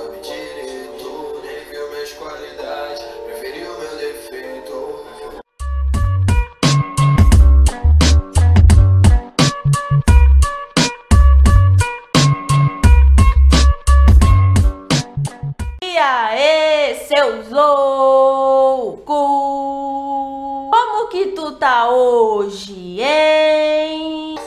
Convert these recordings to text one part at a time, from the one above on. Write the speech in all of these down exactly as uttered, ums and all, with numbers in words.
sabe direito, nem viu minhas qualidades, preferiu meu defeito. E aí, seus loucos! Como que tu tá hoje, hein?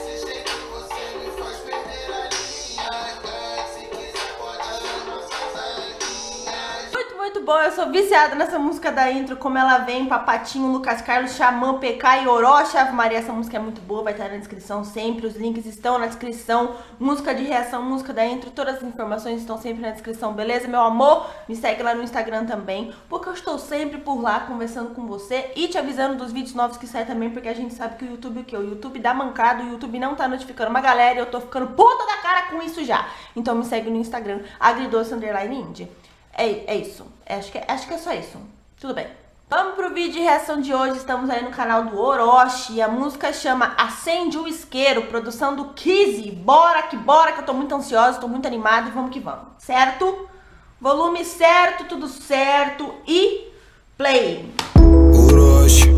Muito, muito bom. Eu sou viciada nessa música da intro, como ela vem, Papatinho, Lucas Carlos, Xamã, P K e Orochi. Ave Maria, essa música é muito boa, vai estar na descrição sempre, os links estão na descrição, música de reação, música da intro, todas as informações estão sempre na descrição, beleza, meu amor? Me segue lá no Instagram também, porque eu estou sempre por lá conversando com você e te avisando dos vídeos novos que saem também, porque a gente sabe que o YouTube o que? O YouTube dá mancado, o YouTube não tá notificando uma galera e eu tô ficando puta da cara com isso já. Então me segue no Instagram, agridoce underline indie. É, é isso, é, acho, que é, acho que é só isso, tudo bem. Vamos pro vídeo de reação de hoje, estamos aí no canal do Orochi, a música chama Acende o Isqueiro, produção do Kizzy. Bora que bora, que eu tô muito ansiosa, tô muito animada e vamos que vamos, certo? Volume certo, tudo certo e play. Orochi,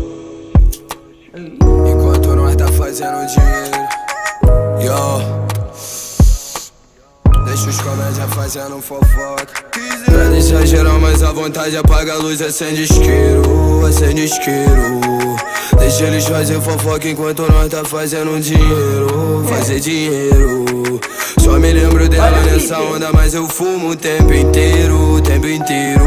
enquanto nós tá fazendo dinheiro, yo, deixa os comédia fazendo fofoca. Pra deixar geral mais à vontade, apaga a luz, acende isqueiro, acende isqueiro. Deixa eles fazer fofoca enquanto nós tá fazendo dinheiro, fazer dinheiro. Só me lembro dela nessa onda, mas eu fumo o tempo inteiro, o tempo inteiro.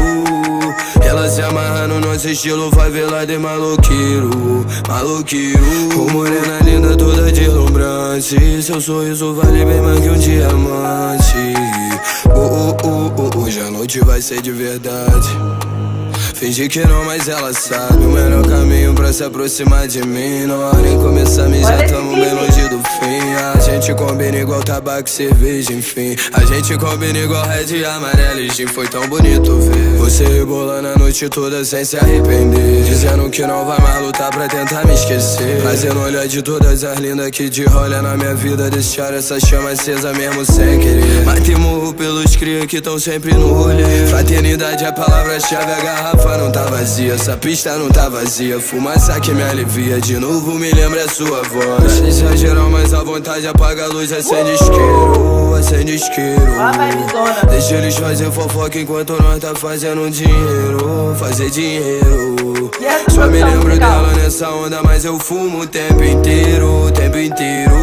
Ela se amarra no nosso estilo, vai ver lá de maloqueiro, maloqueiro. Ô morena linda, toda deslumbrante, seu sorriso vale bem mais que um diamante. Oh, oh, oh, oh, hoje a noite vai ser de verdade. Fingi que não, mas ela sabe o melhor caminho pra se aproximar de mim. Na hora em começar, me já tamo bem longe do fim. A gente combina igual tabaco e cerveja, enfim. A gente combina igual red, amarelo e gin. Foi tão bonito ver você rebolando a noite toda sem se arrepender, dizendo que não vai mais lutar pra tentar me esquecer. Fazendo olhar de todas as lindas que de rolha na minha vida, deixar essa chama acesa mesmo sem querer. Mas tem morro pelos cria que tão sempre no rolê. Fraternidade é a palavra-chave, a garrafa não tá vazia, essa pista não tá vazia. Fumaça que me alivia, de novo me lembra a sua voz. Pra deixar geral mais à vontade, apaga a luz, acende isqueiro, acende isqueiro. Deixa eles fazer fofoca enquanto nós tá fazendo dinheiro, fazer dinheiro. Só me lembro dela nessa onda, mas eu fumo o tempo inteiro, o tempo inteiro.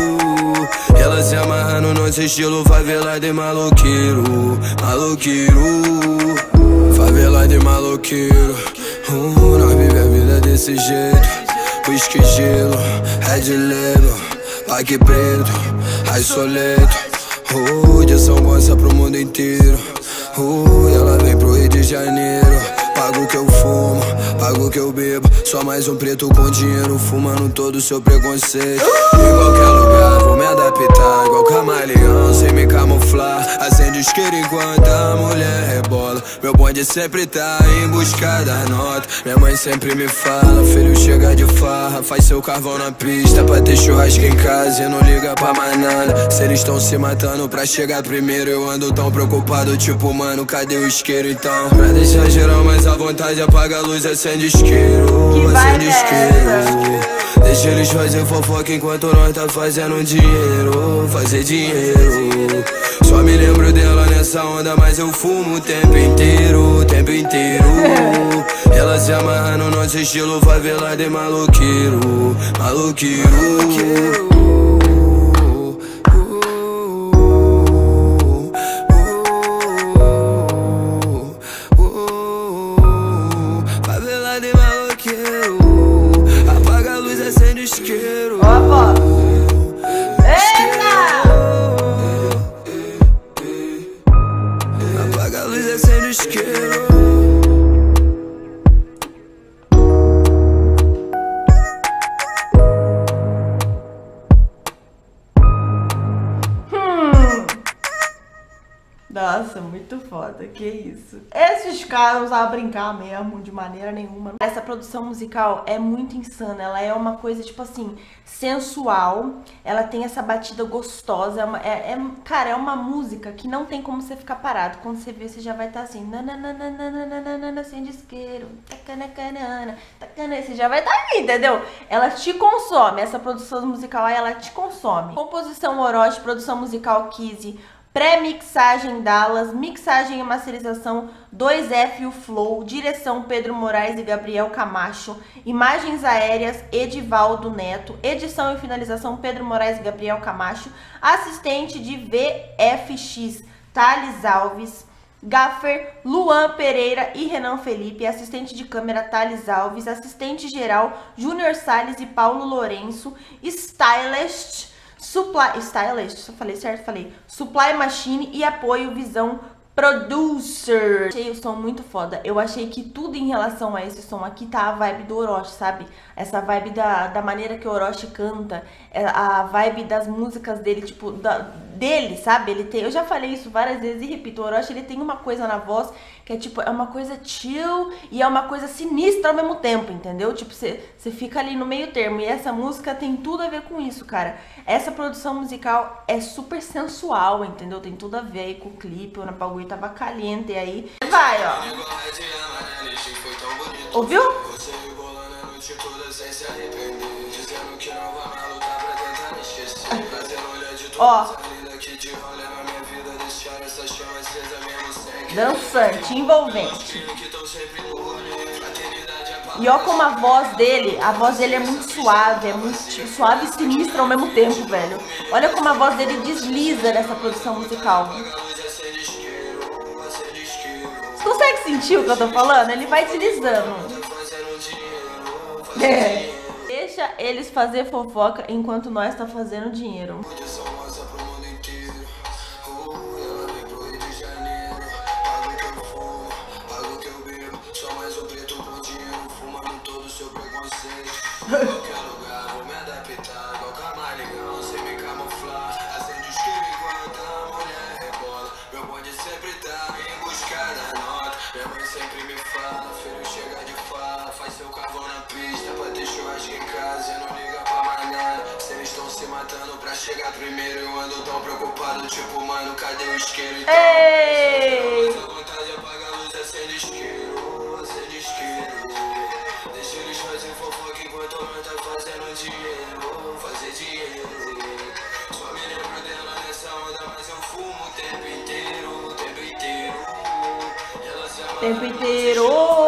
Ela se amarra no nosso estilo, favela de maloqueiro, maloqueiro. Favela de maloqueiro, uh, nós vive a vida desse jeito. Whisky, gelo, red label, pack preto, raiz soleto. Uh, de São Gonçalo pro mundo inteiro. Uh, ela vem pro Rio de Janeiro. Pago o que eu fumo, pago o que eu bebo. Só mais um preto com dinheiro, fumando todo o seu preconceito. Em qualquer lugar vou me adaptar, igual camaleão, sem me camuflar. Acende o isqueiro enquanto a mulher rebola. Meu bonde sempre tá em busca das notas. Minha mãe sempre me fala, filho, chega de farra, faz seu carvão na pista pra ter churrasco em casa e não liga pra mais nada. Se eles tão se matando pra chegar primeiro, eu ando tão preocupado, tipo, mano, cadê o isqueiro então? Pra deixar geral mais à vontade, apaga a luz, acende isqueiro, acende isqueiro. Deixa eles fazer fofoca enquanto nós tá fazendo dinheiro, fazer dinheiro. Só me lembro dela nessa onda, mas eu fumo o tempo inteiro, o tempo inteiro. Ela se amarra no nosso estilo, vai ver lá de maloqueiro, maloqueiro. Apaga a luz, acende o isqueiro. Opa! Eita! Apaga a luz, acende o isqueiro. Nossa, Nossa, muito foda, que isso. Esses caras não sabem brincar mesmo, de maneira nenhuma. Essa produção musical é muito insana, ela é uma coisa, tipo assim, sensual, ela tem essa batida gostosa, é, uma, é, é cara, é uma música que não tem como você ficar parado. Quando você vê, você já vai estar tá assim, nananana, sem disqueiro, tacanacanana, tacana, você já vai estar tá ali, entendeu? Ela te consome, essa produção musical aí, ela te consome. Composição Orochi, produção musical Kizzy, pré-mixagem Dallas, mixagem e masterização dois F Flow, direção Pedro Moraes e Gabriel Camacho, imagens aéreas Edivaldo Neto, edição e finalização Pedro Moraes e Gabriel Camacho, assistente de V F X Thales Alves, gaffer Luan Pereira e Renan Felipe, assistente de câmera Thales Alves, assistente geral Júnior Salles e Paulo Lourenço, stylist Supply, Stylist, só falei certo? Falei. Supply Machine e apoio Visão Producer. Achei o som muito foda. Eu achei que tudo em relação a esse som aqui tá a vibe do Orochi, sabe? Essa vibe da, da maneira que o Orochi canta, a vibe das músicas dele, tipo, da, dele, sabe? Ele tem, eu já falei isso várias vezes e repito, o Orochi, ele tem uma coisa na voz que é tipo, é uma coisa chill e é uma coisa sinistra ao mesmo tempo, entendeu? Tipo, você fica ali no meio termo e essa música tem tudo a ver com isso, cara. Essa produção musical é super sensual, entendeu? Tem tudo a ver aí com o clipe, o bagulho tava caliente aí. Vai, ó. Ouviu? Ó. Dançante, envolvente. E ó como a voz dele, a voz dele é muito suave, é muito tipo, suave e sinistra ao mesmo tempo, velho. Olha como a voz dele desliza nessa produção musical. Você consegue sentir o que eu tô falando? Ele vai deslizando. É. Deixa eles fazer fofoca enquanto nós tá fazendo dinheiro. Qualquer lugar, vou me adaptar, igual camaleão, sem me camuflar. Acende o isqueiro enquanto a mulher rebola. Meu bonde sempre tá em busca da nota. Minha mãe sempre me fala, filho chega de fala. Faz seu carvão na pista pra ter churrasco em casa e não liga pra mais nada. Se eles estão se matando pra chegar primeiro, eu ando tão preocupado, tipo, mano, cadê o isqueiro? Então, ei! Essa vontade apaga a luz, acende isqueiro, acende isqueiro. Deixa eles fazerem fofoca enquanto nós tá fazendo dinheiro, fazer dinheiro. Só me lembro dela nessa onda, mas eu fumo o tempo inteiro, o tempo inteiro. Ela se ama, tempo inteiro.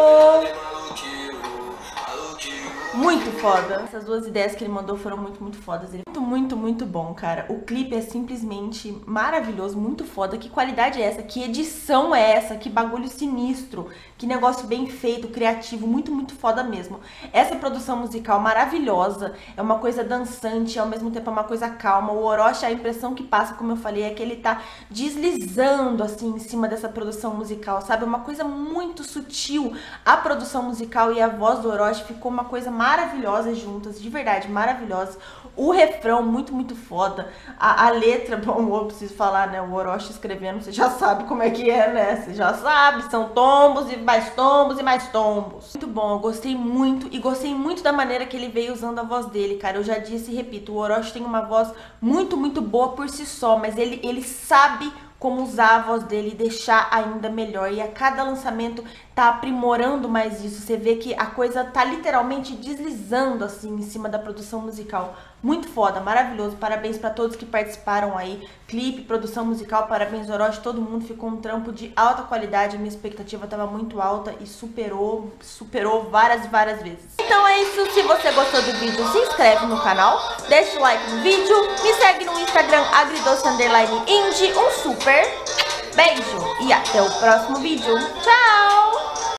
Muito foda. Essas duas ideias que ele mandou foram muito, muito fodas. Ele é muito, muito, muito bom, cara. O clipe é simplesmente maravilhoso, muito foda. Que qualidade é essa? Que edição é essa? Que bagulho sinistro. Que negócio bem feito, criativo, muito, muito foda mesmo. Essa produção musical maravilhosa. É uma coisa dançante, ao mesmo tempo é uma coisa calma. O Orochi, a impressão que passa, como eu falei, é que ele tá deslizando, assim, em cima dessa produção musical, sabe? Uma coisa muito sutil. A produção musical e a voz do Orochi ficou uma coisa maravilhosa juntas, de verdade, maravilhosa. O refrão, muito, muito foda. A, a letra, bom, eu preciso falar, né? O Orochi escrevendo, você já sabe como é que é, né? Você já sabe, são tombos e mais tombos e mais tombos. Muito bom, eu gostei muito e gostei muito da maneira que ele veio usando a voz dele, cara. Eu já disse e repito, o Orochi tem uma voz muito, muito boa por si só, mas ele, ele sabe como usar a voz dele e deixar ainda melhor. E a cada lançamento tá aprimorando mais isso. Você vê que a coisa tá literalmente deslizando assim em cima da produção musical. Muito foda, maravilhoso. Parabéns pra todos que participaram aí. Clipe, produção musical, parabéns Orochi. Todo mundo ficou um trampo de alta qualidade. A minha expectativa tava muito alta e superou, superou várias e várias vezes. Então é isso. Se você gostou do vídeo, se inscreve no canal, deixa o like no vídeo, me segue no Instagram agridoce underline indie. Um super beijo e até o próximo vídeo. Tchau!